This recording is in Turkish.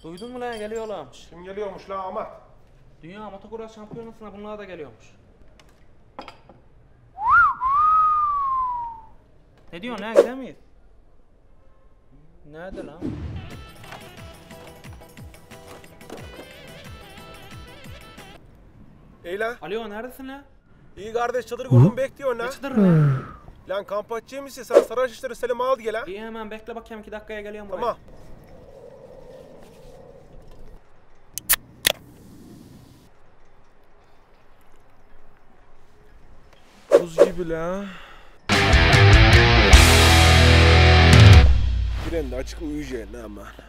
Duydun mu lan, geliyorlarmış. Kim geliyormuş la Ahmet? Dünya motokros şampiyonasına bunlar da geliyormuş. Ne diyorsun lan, gider miyiz? Nerede lan? Ey lan. Alo, neredesin lan? İyi kardeş, çadır kurdum, bekliyorsun Ne lan. çadırı lan? Lan kamp açacak mısın sen? Saraçişleri Selim'i al gel ha. İyi, hemen bekle bakayım, 2 dakikaya geliyorum buraya. Tamam. Buz gibi la. Bir anda açık uyuyacaksın ama.